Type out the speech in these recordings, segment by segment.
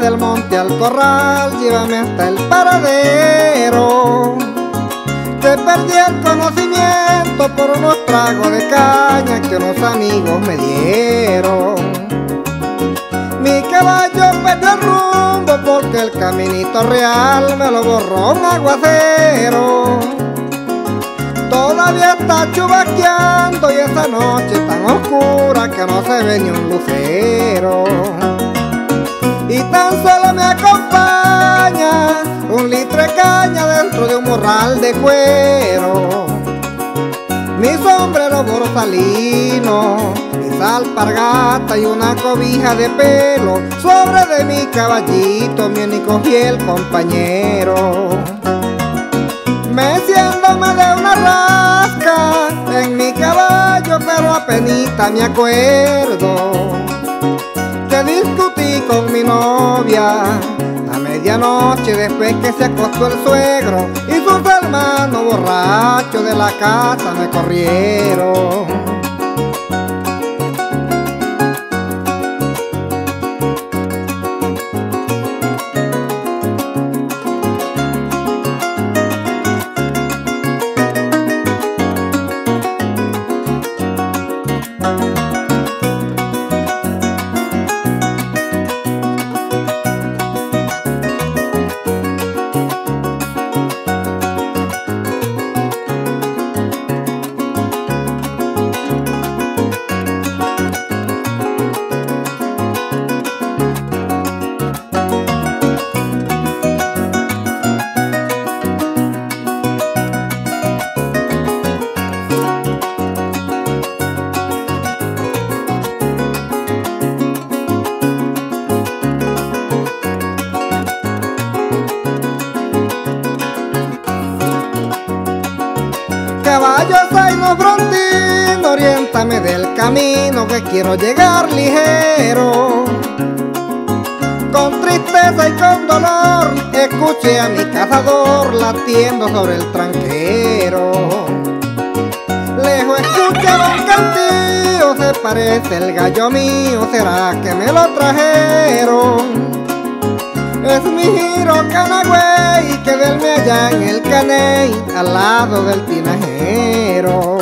del monte al corral, llévame hasta el paradero. Que perdí el conocimiento por unos tragos de caña que unos amigos me dieron. Mi caballo perdió el rumbo porque el caminito real me lo borró un aguacero. Todavía está chubaqueando y esa noche tan oscura que no se ve ni un lucero. Y tan solo me acompaña un litro de caña dentro de un morral de cuero. Mi sombrero borsalino, mis alpargatas y una cobija de pelo sobre de mi caballito, mi único fiel compañero. Meciéndome de una rasca en mi caballo, pero apenita me acuerdo que discutí con mi novia a medianoche después que se acostó el suegro y sus hermanos borrachos de la casa me corrieron. Caballo zaino frontín, oriéntame del camino que quiero llegar ligero. Con tristeza y con dolor escuché a mi cazador latiendo sobre el tranquero. Lejos escuchaba un cantillo, se parece el gallo mío, ¿será que me lo trajeron? Es mi giro Canagüey que verme allá en el Caney al lado del tinajero.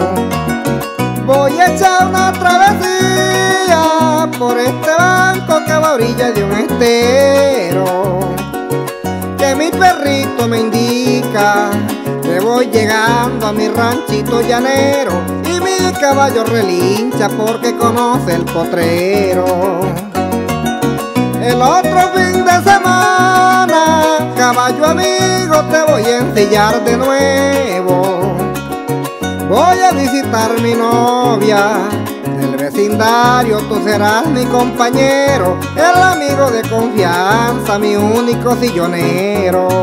Voy a echar una travesía por este banco que va a orilla de un estero, que mi perrito me indica que voy llegando a mi ranchito llanero y mi caballo relincha porque conoce el potrero. El otro fin de semana, caballo amigo, te voy a ensillar de nuevo. Voy a visitar mi novia del vecindario, tú serás mi compañero, el amigo de confianza, mi único sillonero.